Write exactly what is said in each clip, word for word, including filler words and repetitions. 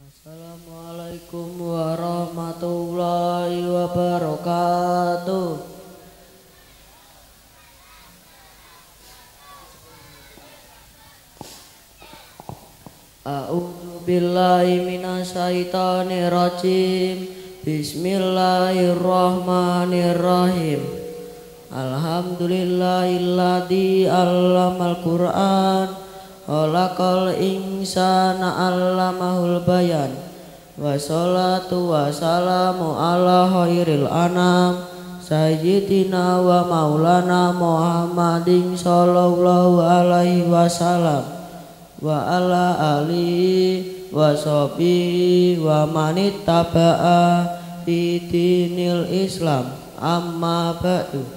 Assalamualaikum warahmatullahi wabarakatuh. A'udzu billahi minasyaitonir rajim. Bismillahirrahmanirrahim. Alhamdulillahilladzi 'allamal Qur'an khalaqal insana 'allamahul bayan. Wassalatu wassalamu ala khairil anam sayyidina wa maulana Muhammadin sallallahu alaihi wasallam wa ala alihi wa sahbihi wa manittaba'a fi dinil Islam. Amma ba'du.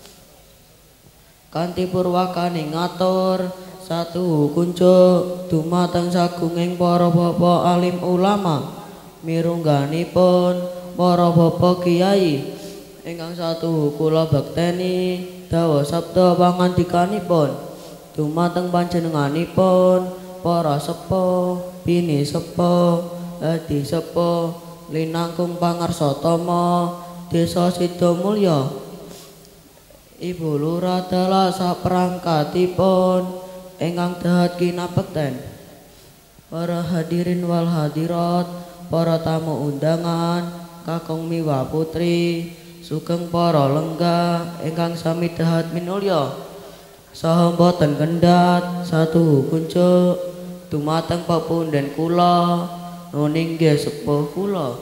Kanthi purwakane ngatur satu kunjuk dumateng sagunging para bapak alim ulama mirungganipun para bapak kiai ingkang satu kula bekteni dawa sabda pangandikanipun dumateng panjenenganipun para sepuh bini sepuh adi sepuh linangkung pangarsatama desa Sidomulya. Ibu lurah dalah saprangkatipun ingkang dahat kinabekten, para hadirin wal hadirat, para tamu undangan, kakung miwa putri, sugeng para lenggah ingkang sami dahat minulya, saha boten kendhat satu kunjuk dumateng pepunden kula nuninggih sepuh kula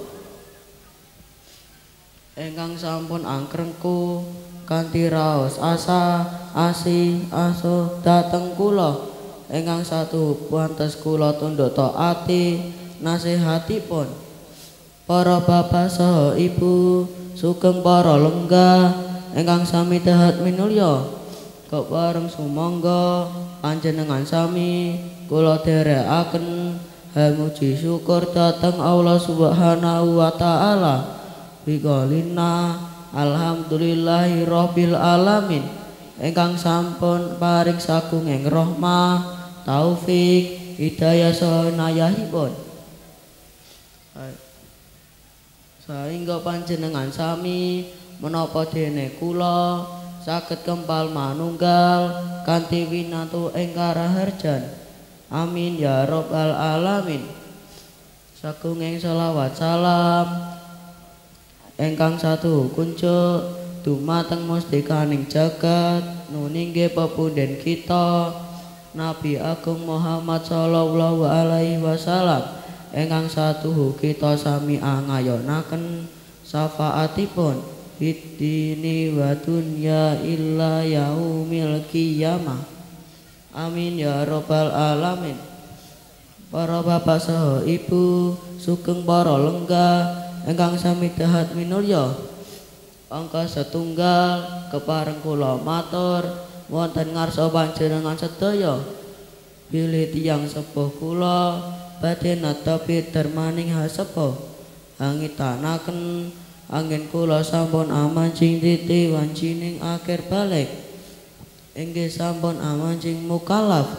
ingkang sampun angkrengku kanthi raos asa asih asuh dhateng kula ingkang satu pantes kula tunduk taati nasihatipun para bapak saha ibu sugeng para lenggah ingkang sami dahat minulya kepareng sumangga panjenengan sami kula dherekaken muji syukur dhateng Allah Subhanahu wa taala biqaulina alhamdulillahi rabbil alamin ingkang sampun paring sagunging rahmah taufik hidayah saha nayahipun saengga panjenengan sami menapa dene kula saged kempal manunggal kanthi winantu ing karaharjan. Amin ya rabbal alamin. Sagunging selawat salam ingkang satu kunjuk dumateng mustikaning jagat nuninggih pepunden kita Nabi Agung Muhammad sallallahu alaihi wasallam ingkang satu kita sami angayonaken syafaatipun fid-dini wa dunya illa yaumil qiyamah. Amin ya rabbal alamin. Para bapak saha ibu sugeng para lenggah ingkang sami dahat minulya angka setunggal kepareng kula matur wonten ngarsa panjenengan sedaya bilih tiyang sepuh kula badhe natapi dermaning hasepuh angitanaken angin kula sampun amanjing titi wancining akhir balik inggih sampun amanjing mukalaf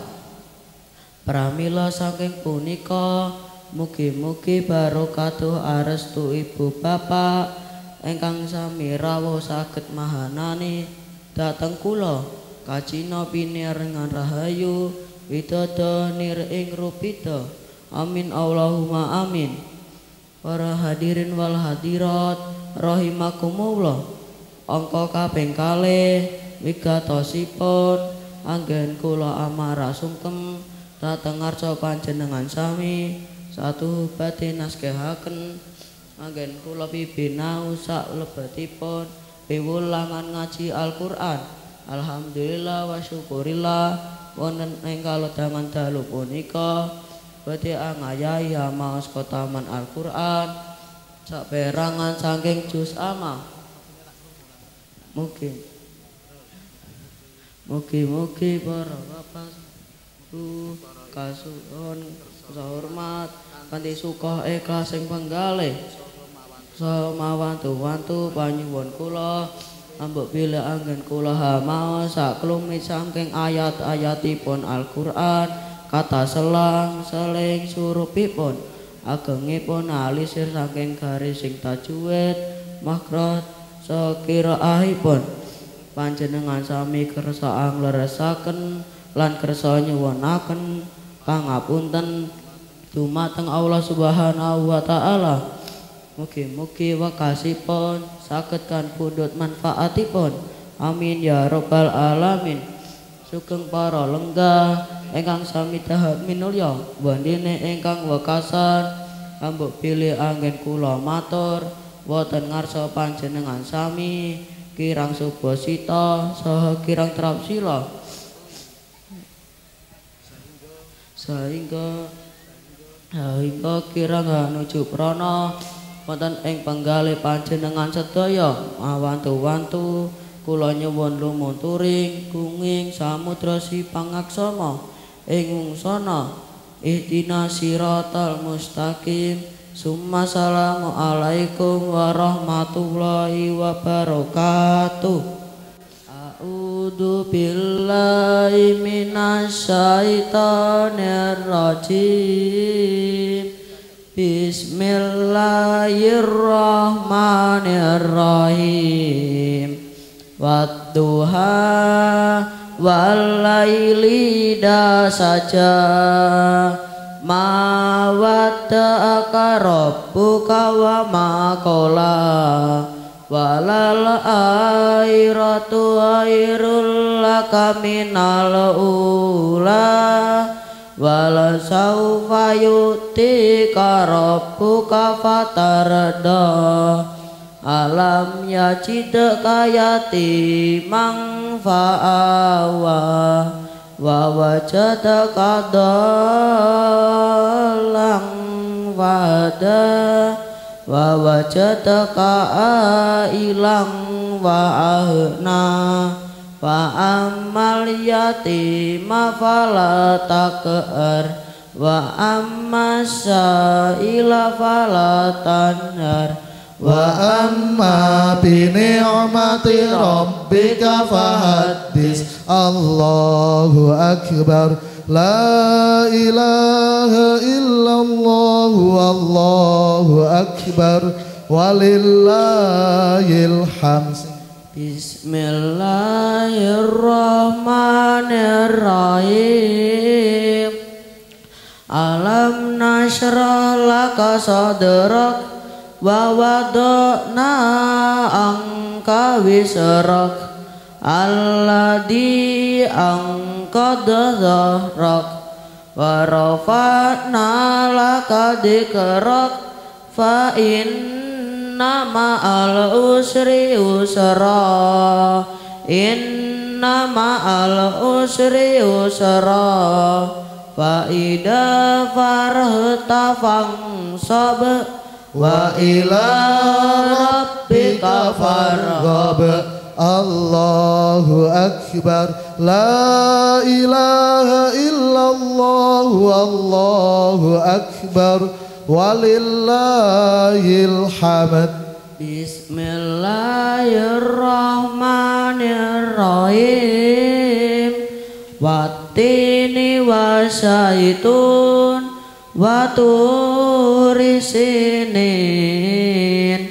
pramila saking punika mugi-mugi barokatuh arestu ibu bapak ingkang sami rawuh saged mahanani dhateng kula kacina pinirengan rahayu widodо nir ing rupita. Amin Allahumma amin. Para hadirin wal hadirat rahimakumullah, angka kaping kalih wigatosipun anggen kula amarah sungkem dhateng ngarsa panjenengan sami satu badhe naskehaken anggen kula pibinau sak lebetipun piwulangan ngaji Al-Qur'an. Alhamdulillah wa syukurillah wonten ing kalodhangan dalu punika badhe angayahi maos khotaman Al-Qur'an saperangan saking juz amma. Mugi mugi-mugi para bapak bu kasuwun hormat kanthi suka ikhlas ing penggalih saha mawantu-wantu panyuwun kula ambek bila anggen kula hamaos saklumit saking ayat-ayatipun Al-Qur'an kata selang seling surupipun agengipun alisir saking garis sing tajwid makhraj sakiraahipun panjenengan sami kersa angleresaken lan kersa nyuwunaken pangapunten dumateng Allah Subhanahu wa taala. Mugi-mugi wekasipun saged kan pundhut manfaatipun. Amin ya rabbal alamin. Sugeng para lenggah ingkang sami dahar minulya bandene ingkang wekasan ambek pilih anggen kula matur wonten ngarsa panjenengan sami kirang subasita saha kirang trapsila sehingga sehingga kirang nuju prana wonten ing penggalih panjenengan sedaya awantu-wantu kula nyuwun lumunturing kunging samudra si pangaksama ing wungsana ihdina siratal mustaqim summa salamu alaikum warahmatullahi wabarakatuh. A'udzu billahi minasyaitonir rajim. Bismillahirrahmanirrahim. Wadduha walaili da saja ma wadda'aka rabbuka wa ma qala walal akhiratu khairul laka minal ula wala sawfa yu'tika rabbuka fatarda alam yajidka yatimang fa'awa wa wajadaka dhalang fahada wa wajadaka ailang wa ahna wa ammal yatima fala taqhar wa amma sa'ila fala tanhar wa amma bi ni'mati rabbika fahaddis. Allahu akbar. La ilaha illallah wallahu akbar walillahil hamd. Bismillahirrahmanirrahim. Alam nashrah laka sadrak wa wada'na angka wisrak alladhi angqadha dhahrak wa rafa'na laka dhikrak fa inna ma'al usri usra inna ma'al usri usra fa idza farahta fansab wa ila rabbika farghab. Allahu akbar. La ilaha illallah wallahu akbar walillahil hamd. Bismillahirrahmanirrahim. Wattini wasyaitun wa turi sinin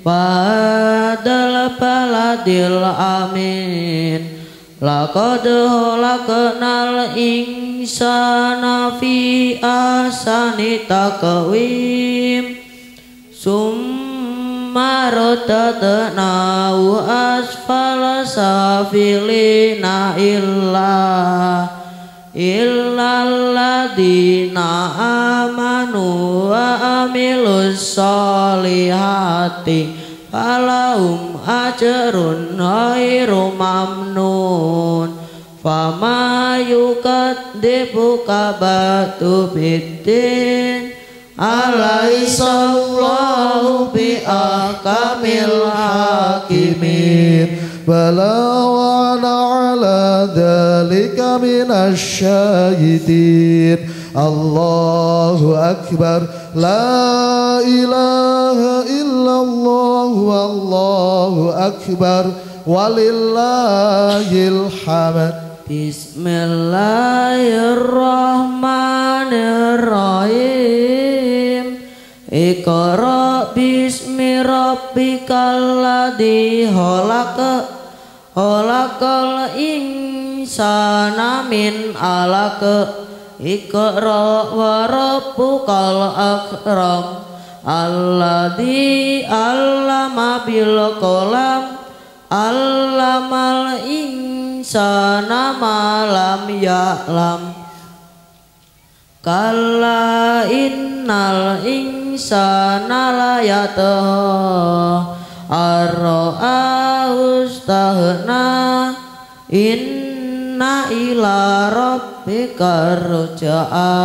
wadal baladil amin laqad khalaqnal insana fi ahsani taqwim summa radadnahu asfala safilina illa illalladzina amanu wa amilus solihati falahum ajrun ghairu mamnun fama yukadzibuka ba'du biddin alaihissallahu bi ahkamil hakimin bala wa ala dzalika minasyahidin. Allahu akbar. La ilaha illallah wallahu akbar walillahil hamd. Bismillahirrahmanirrahim. Iqra bismi rabbikal ladzi khalaq khalaqal insana min 'alaq Iqra wa rabbukal akram alladzi 'allama bil qalam 'allamal insana ma lam ya'lam Kalla innal insana la yatgha ar-ra'ahu istaghna inna ila rabbika ruj'a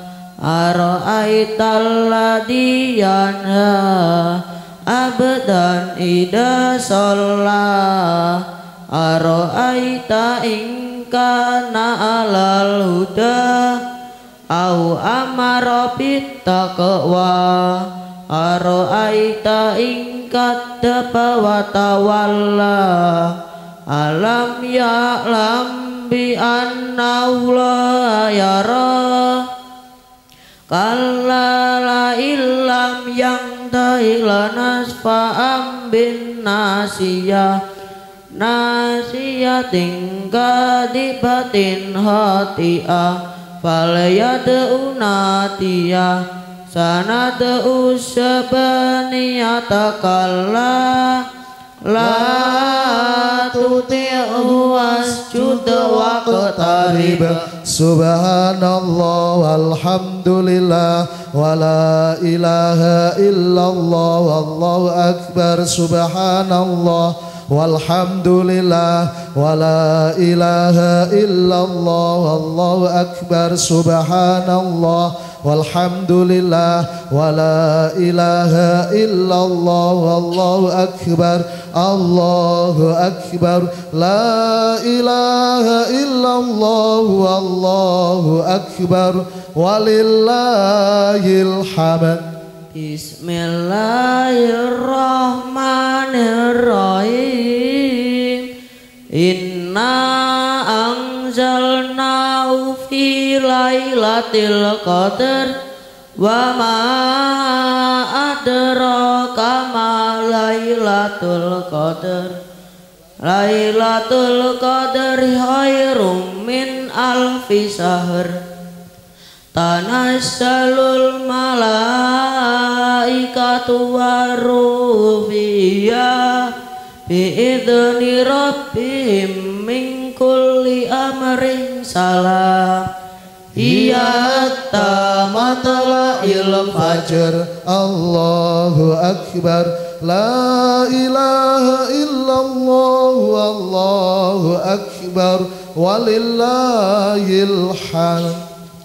ara'aital ladzi yanha abdan idza shalla ara'aita in kana alal huda au amara bittaqwa ara'aita in kadzdzaba wa tawalla alam ya'lam bi anna Allah yara kalla la illam yantahi lanasfa'am bin nasiyah nasiyatin kadibatin hati'ah falyad'u natiyah sanad'u sabaniyata kalla la tuti'hu wasjud waqtarib subhanallah walhamdulillah wa la ilaha illallah wallahu akbar subhanallah walhamdulillah wa la ilaha illallah wallahu akbar subhanallah walhamdulillah wa la ilaha illallah wallahu akbar Allahu akbar la ilaha illallah wallahu akbar walillahil hamd Bismillahirrahmanirrahim Inna anzalnahu fi lailatul qadar wa ma adraka ma lailatul qadar Lailatul qadar khairum min alfi syahr Tanassalul malaikatu waruh fiha bi'idzni rabbihim min kulli amrin salam Hiya matla'il fajr Allahu akbar la ilaha illallah wallahu akbar walillahil hamd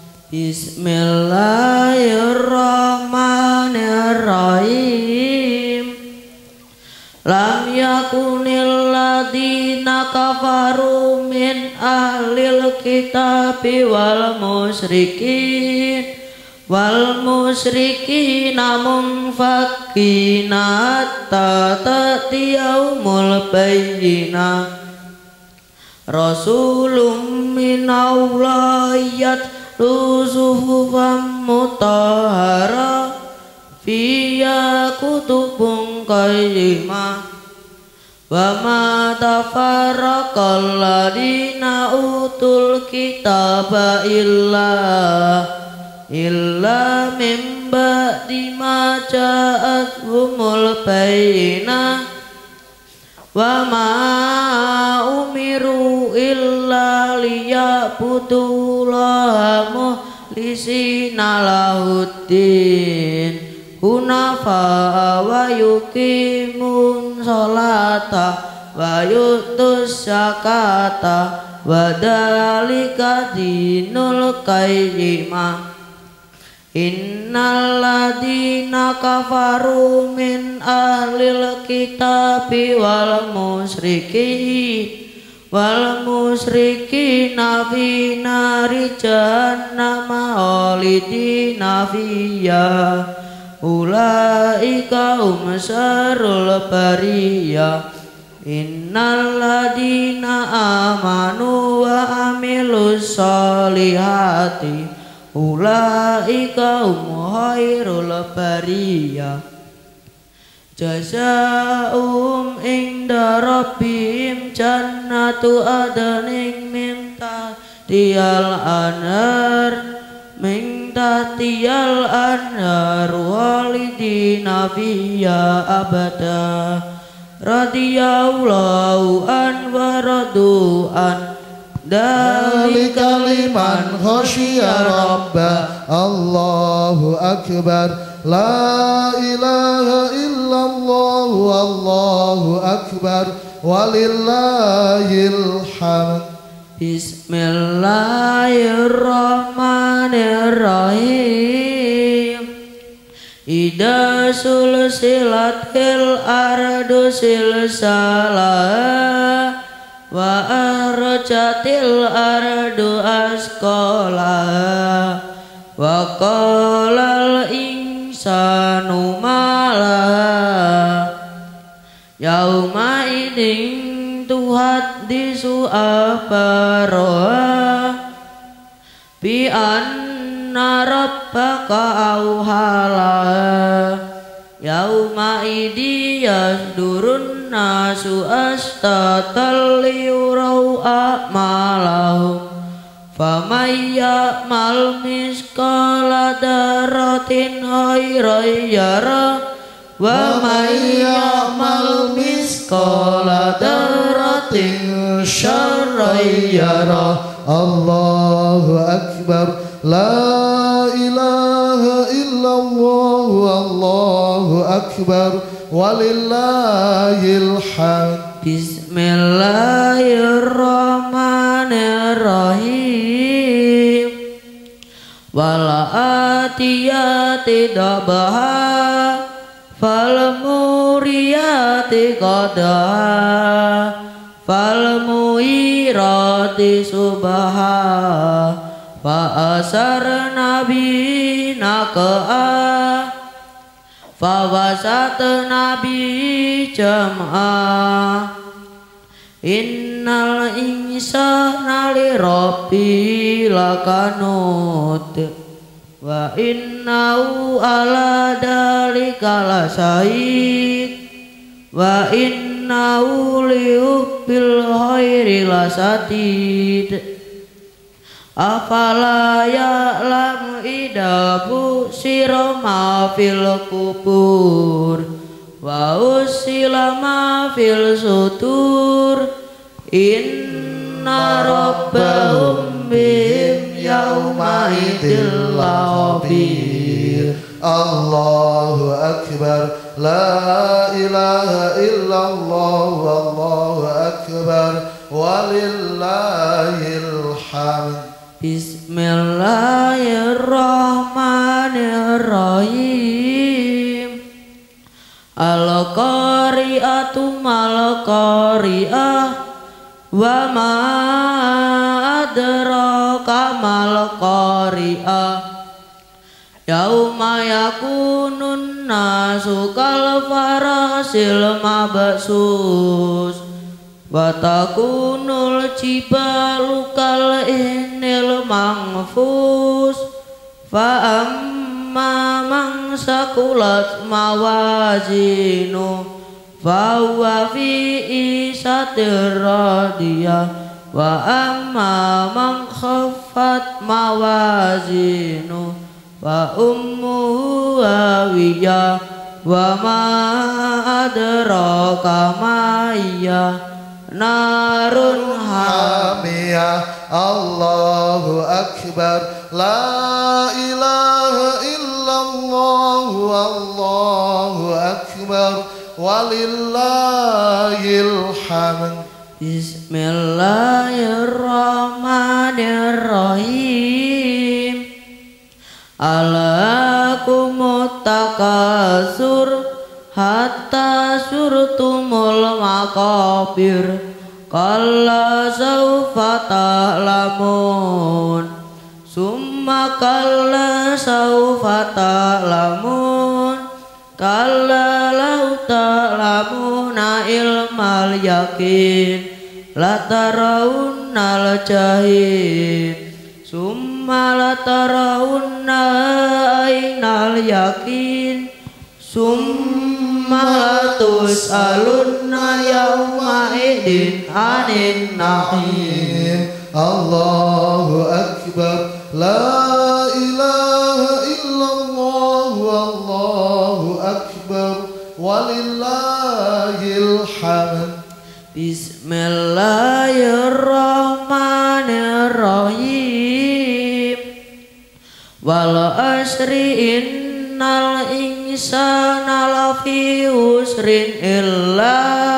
Bismillahirrahmanirrahim Lam yakunil ladina kafaru min ahlil kitabi wal musyrikin wal musyrikin munfakina hatta ta'tiyaumul bayyinah Rasulun minallahi Lusuhufam mutahara Fiya kutubun qayyimah Wa ma tafarraqal ladina utul kitaba illa Illa min ba'di ma ja'athumul bayyinah Wa ma umiru illa liya'budullaha mukhlisina lahuddin hunafa wa yuqimun sholata wa yutus zakata wa dzalika dinul qayyimah Innal ladina kafaru min ahlil kitabi wal musyrikin wal musyrikina fi nari jahannama khalidina fiha ulaika hum syarrul bariyah Innal ladina amanu wa amilus solihati ulaika hum khairul bariyah jazaa'uhum inda rabbihim jannatu adnin min tahtihal anhar min tahtihal anhar khalidina fiha abada radhiyallahu an wa radu an dalika liman khasyiya rabbah. Allahu akbar. La ilaha illallah wallahu akbar walillahil hamd. Bismillahirrahmanirrahim. Ida sulsilatil ardu silsalah wa arjatil ardu asqalah wa qalal insanu malah yauma idin tuhaddisu akhbaraha bi anna rabbaka auhala yauma idi yasdurun nasu astatal liyurau a'malahum faman ya'mal misqala dzarratin khairan yarah wa man ya'mal misqala dzarratin syarran yarah. Allahu akbar. La ilaha illallah wallahu akbar walillahil hamd. Bismillahirrahmanirrahim. Wal'atiyati dabaha falmuriyati qadaha falmuirati subaha fa asarna bi naqaa fa wasatna bi jam'a innal insana li rabbi lakanut wa innahu ala dalika lasyahid wa innahu lihubbil khairi lasadid afala ya'lamu idza busyira ma fil kubur wa usila ma fil sutur inna rabbahum bihim yawma idil khabir. Allahu akbar. La ilaha illallah wallahu akbar walillahil hamd. Bismillahirrahmanirrahim. Al-qari'atu mal-qari'ah wa ma adraka mal-qari'ah yauma yakunun nasu kal farasil mabsus wa takunul jibalu kal inil manfus fa amma man sakulat mawazinu fa huwa fi isatir radiyah wa amma man khaffat mawazinu wa ummuhu hawiyah wa ma adraka ma hiya narun hamiyah. Allahu akbar. La ilaha illallah wallahu akbar walillahil hamd. Bismillahirrahmanirrahim. Alakumut takasur hatta surtumul maqabir kalla sawfa ta'lamun summa kalla sawfa ta'lamun kalla law ta'lamuna ilmal yakin la tarawunnal jahim Summa latarawunna ainal yakin Summa tus'alunna yawma idin anin na'im. Allahu akbar, la ilaha illallah, Allahu akbar, walillahil hamd. Bismillahirrahmanirrahim. Wal asri innal insana lafi usrin illa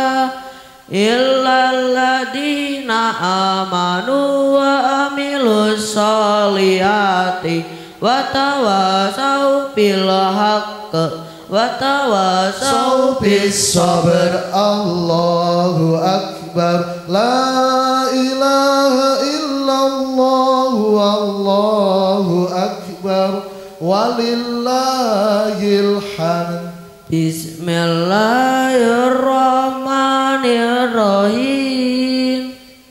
illalladzina amanu wa amilus solihati wa tawasau bil haqq wa tawasau bis sabr. Allahu akbar, la ilaha illallah, Allahu akbar, walillahil hamd. Bismillahirrahmanirrahim.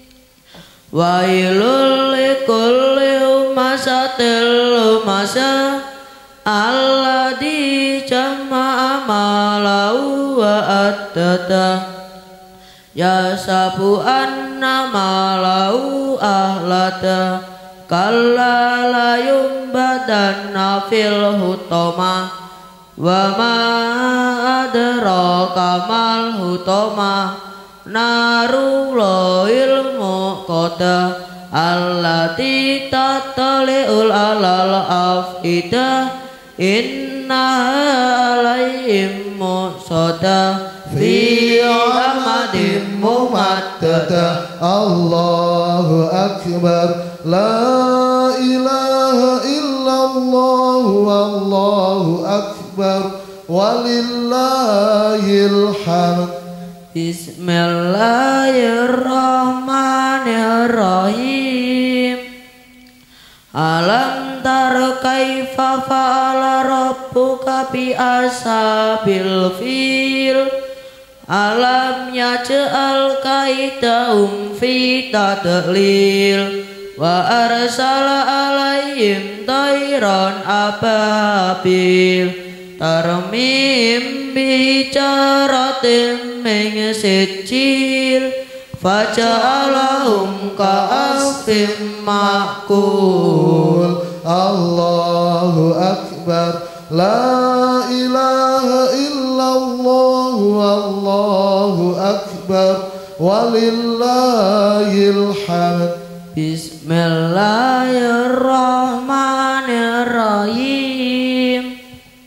Wailul likulli humazatil lumazah alladzi jama'a malahu wa addada yasabu anna malahu ahlada kalla la yumbadanna fil hutama wa ma adraka mal hutama narullahil muqadah allati tattali'ul alal afidah inna alaihim muqadah fi amadin mumaddadah. Allahu akbar, la ilaha illallah, Allahu akbar, walillahil hamd. Bismillahirrahmanirrahim. Alam tara kaifa fa'ala rabbuka bi ashabil fil. Alam yaj'al kaidahum fi tadlil wa arsala alaihim tayran ababil tarmim bicaratin min sijil faja'alahum ka'asfin ma'kul. Allahu akbar, la ilaha illallah, Allahu akbar, walillahil hamd. Bismillahirrahmanirrahim.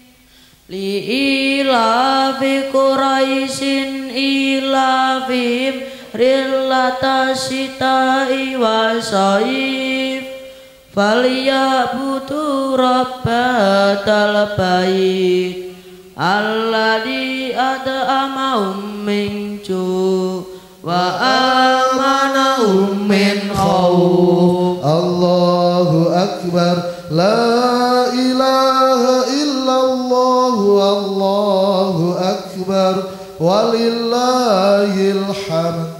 Li'ilafi Quraisyin ilafim rillata sita'i wa saif falyabudu rabbatal bait alladzi at'amahum min ju' wa amanahum min khawf. Allahu akbar, la ilaha illallah, Allahu akbar, walillahil hamd.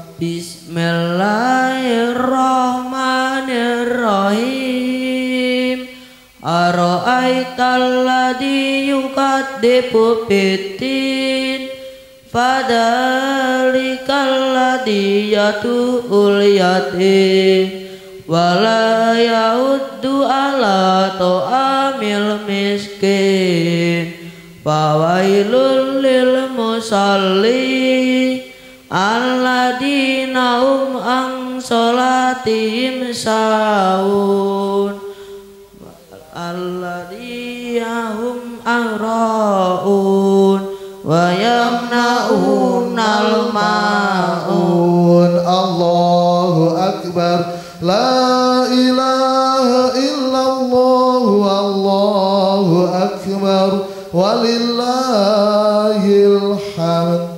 Bismillahirrahmanirrahim. Ara'aital ladzi yukadzibu biddin fadzalikal ladzi yad'ul yatim wala yahuddu ala ta'amil miskin fawailul lil musalli alladzina hum an sholatihim sahun alladzina hum ara'un wa yamna'unal ma'un. Allahu akbar, la ilaha illallah, Allahu akbar, walillahil hamd.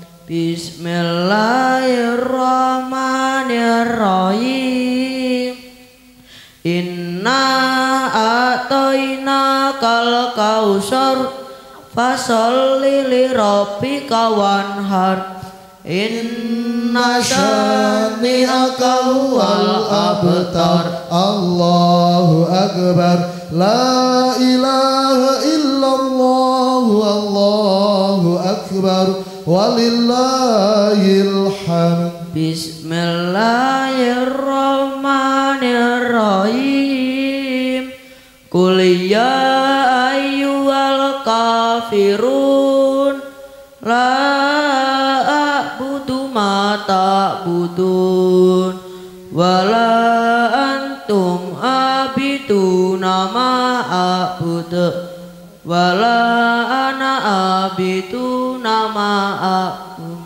Bismillahirrahmanirrahim. Inna a'toina kal kausar fasholli li rabbika wanhar Inna syani'aka huwal abtar. Allahu akbar. La ilaha illallah. Allahu akbar. Walillahil hamd. Bismillahirrahmanirrahim. Qul ya ayyuhal kafirun la a'budu ma ta'budun wala antum abiduna ma a'budu wala ana abiduna ma a'budu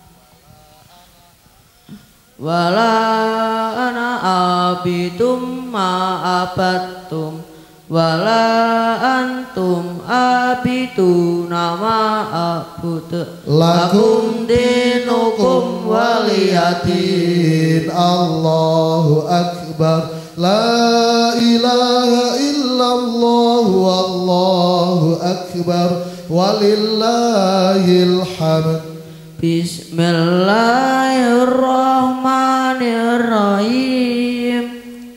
wala ana abidum ma abattum wala antum abiduna ma a'budu lakum dinukum waliyadin. Allahu akbar. La ilaha illallah. Allahu akbar. Walillahil hamd. Bismillahirrahmanirrahim.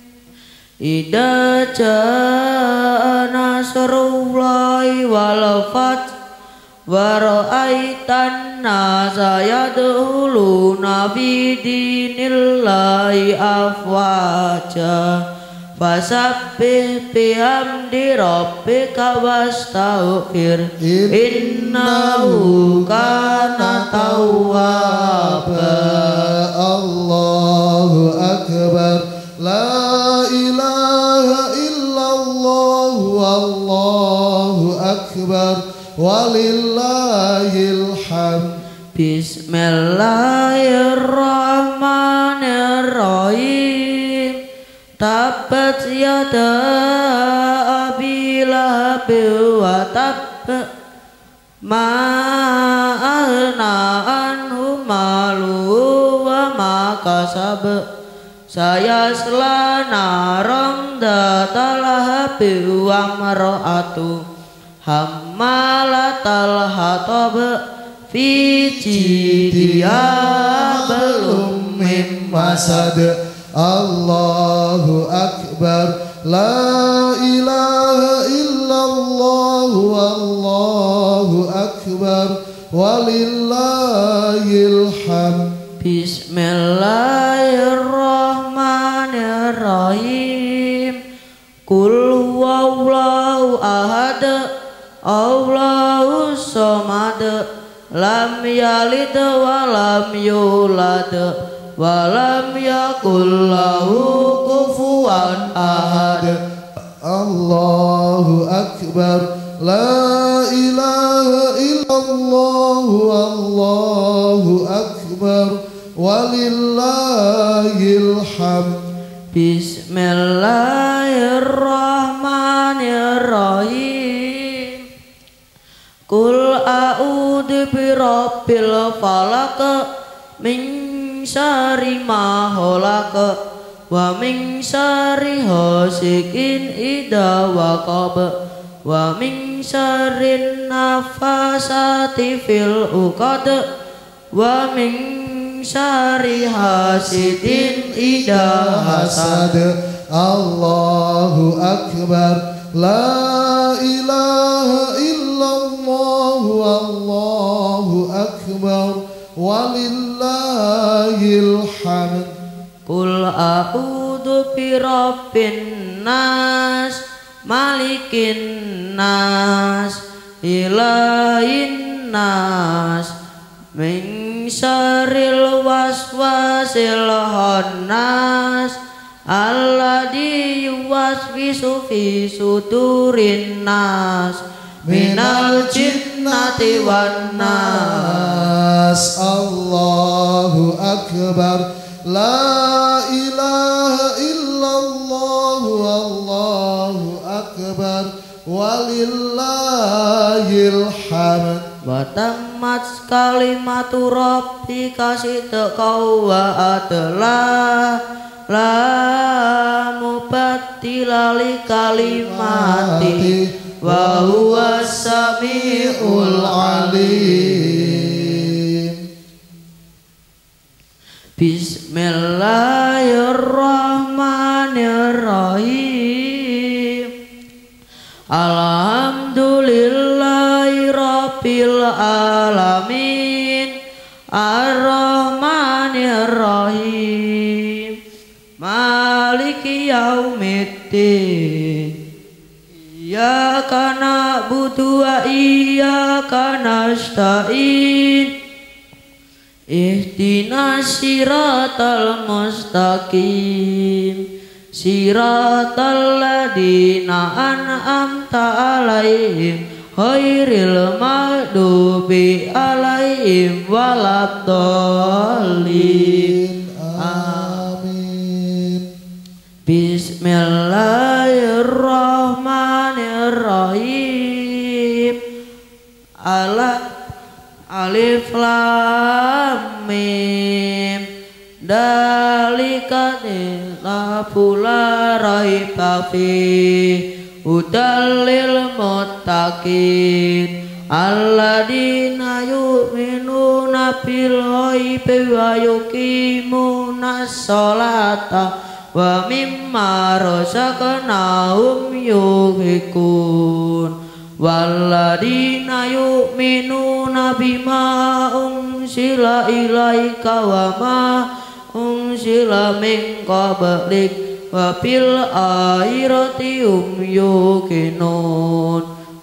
Idza jaa nasrullahi wal fath wa ra'aitan nasa yadkhuluna fi dinillahi afwaja fasabbih bihamdi rabbika wastaghfir innahu kana tawwaba. Allahu akbar. La ilaha illallah. Allahu akbar. Walillahil hamd. Bismillahirrahmanirrahim. Tabbat yada abi lahab wa tabb ma aghna anhu maluhu wa ma kasab sayasla naran dhatal lahabi wa mar'atu hammalatal hatab fi jidiha belum min masad. Allahu akbar. La ilaha illallah. Allahu akbar. Walillahil hamd. Bismillahirrahmanirrahim. Qul huwallahu ahad. Allahu samad. Lam yalid wa lam yulad wa lam yakul lahu kufuwan ahad. Allahu akbar. La ilaha illallah. Allahu akbar. Walillahil hamd. Bismillahirrahmanirrahim. Qul a'udzu birabbil falaq min syarri ma khalaq wa min syarri hasikin idza waqab wa min syarrin nafasati fil uqad wa min syarri hasidin idza hasad. Allahu akbar. La ilaha illallah. Allahu akbar. Walillahil hamd. Qul a'udzu birabbin nas malikin nas ilahin nas min syarril waswasil khannas alladzi yuwaswisu fi sudurin nas minal jinnati wan nas. Allahu akbar. La ilaha illallah. Allahu akbar. Walillahil hamd. Wa tammat kalimatu rabbika sidqan wa adla la mubaddila li kalimati wa huwas samiul alim. Alhamdulillahi Rabbil Alamin Ar-Rahmanir Rahim Maliki Yaumiddin Iyyaka na'budu wa iyyaka nasta'in Ihdinas siratal mustaqim Siratal ladzina an'amta 'alaihim ghairil maghdubi 'alaihim waladdallin. Amin. Bismillahirrahmanirrahim. Alif lam mim. Dalika kitabu la raiba fihi hudal lil muttaqin alladzina yu'minuna bil ghaibi wa yuqimunas sholata wa mimma razaqnahum yunfiqun walladzina yu'minuna bima unzila ilaika wa ma unzila min qablik wa bil akhirati hum yuqinun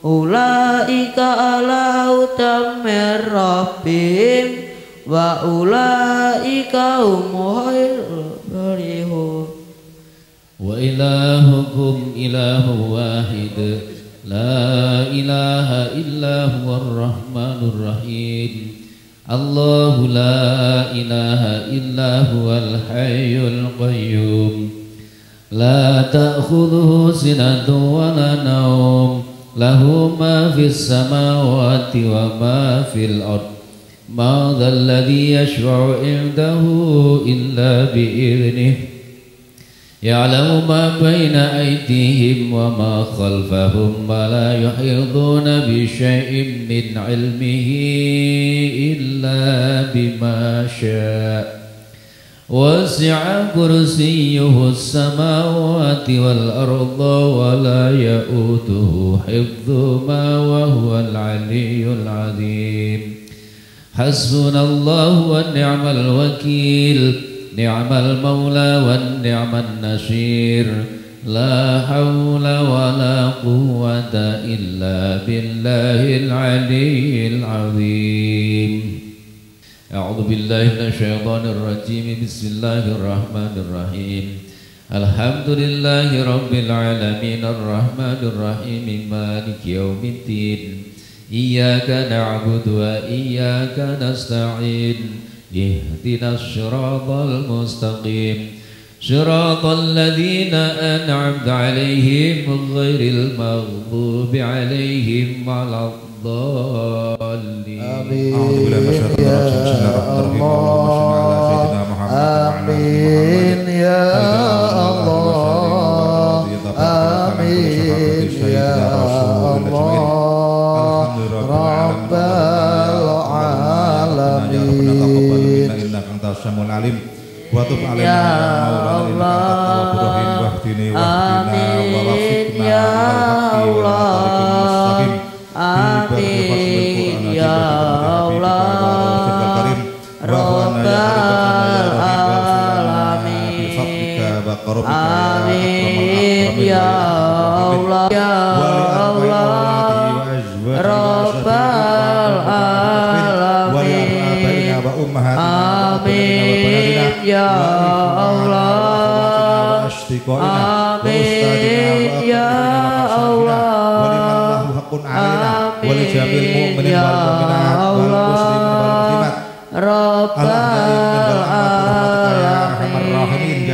ulaika ala hudan mir rabbihim wa ulaika hum khairul barihun. Wa ilahukum ilahu wahid la ilaha illa huwar rahmanur rahim. Allahu la ilaha illa huwal hayyul qayyum la ta'khudhuhu sinatun wa la nawm lahu ma fis samawati wa ma fil ard ma dhal ladhi yashfa'u 'indahu illa bi idhnihi ya'lamu ma bayna aydihim wa ma khalfahum wa la yuhiduna bi syai'in min 'ilmihi illa bima syaa' wasi'a kursiyyuhu as-samawati wal arda wa la ya'uduhu hifdhuhuma wa huwal 'aliyyul 'azim. Hasbunallahu wa ni'mal wakeel ni'mal maula wa ni'man nasir la hawla wa la quwwata illa billahil aliyyil azim. A'udzu billahi minasy syaithanir rajim. Bismillahir rahmanir rahim. Alhamdulillahi rabbil alamin arrahmanir rahim maliki yaumiddin. Iyyaka na'budu wa iyyaka nasta'in. Ihdinas siratal mustaqim siratal ladzina an'amta 'alaihim ghairil maghdubi 'alaihim waladdallin. Amin. Amin ya Allah. Amin ya Allah. Rabbal alamin. Samul alim wa tub alaina ya Allah wahdini wahdina wa wafiqna ya Allah. Amin ya Allah. Rabbal alamin. Amin ya Allah ya Allah. Rabbal alamin. Amin ya Allah. Amin ya Allah. Amin ya Allah. Rabbal alamin.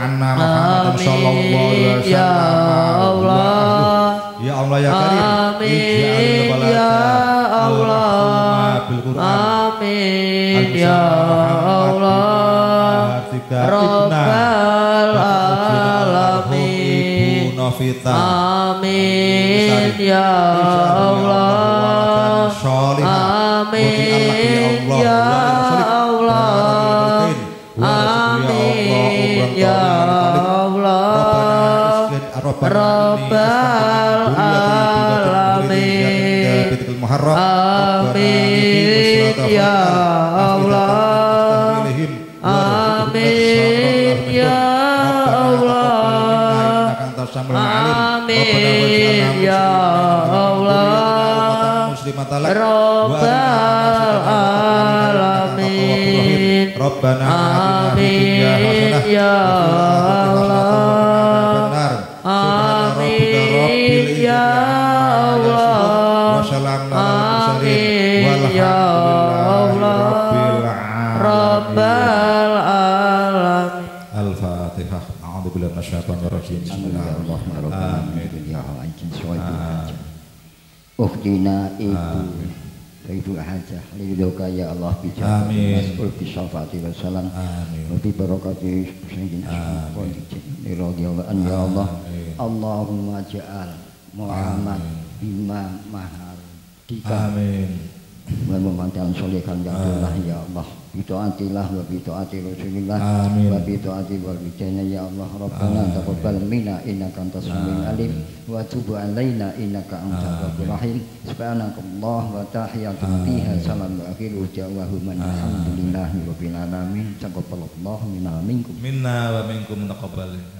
Amin ya Allah. Ya Allah ya Karim. Amin ya Allah. Amin ya Allah. Rabbal alamin. Amin ya Allah. Amin ya Allah. Amin ya Allah. Rabbal alamin. Muharram. Amin ya Allah. Amin ya Allah. Amin ya Allah. Rabbal alamin. Rabbana Amin ya Allah. Amin ya Allah. Amin ya Allah. Rabbal alamin. Al-Fatihah. A'udzu billahi minasyaitonir rajim. Bismillahirrahmanirrahim. Ukhtina ibu Ibu hajah lidoka ya Allah bicara mas'ul bisafati wassalam wa bi barakati sayyidina radhiyallahu anhu ya Allah. Allahumma ja'al Muhammad imam mahar dika amin wa memantan solekan ya Allah ya Allah bitaatilah wa bitaati Rasulillah wa bitaati walidayna ya Allah Rabbana taqabbal minna innaka antas samiul alim wa tub alaina innaka antat tawwabur rahim subhanakallah wa tahiyyatun fiha salam wa akhiru da'wahum alhamdulillahi rabbil alamin taqabbalallahu minna minkum minna wa minkum taqabbal